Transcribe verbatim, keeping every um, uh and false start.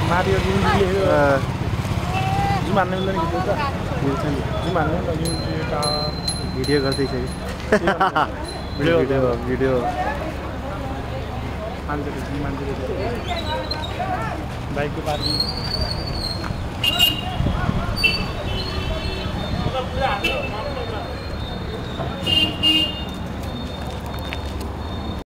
माथि जुम हान्ने मिल्दैन गीत त मिल्छ नि जुम हान्ने त युनिटी भिडियो गर्दैछ कि भिडियो भिडियो भिडियो मान्छेले मान्छेले बाइकको पार्किङ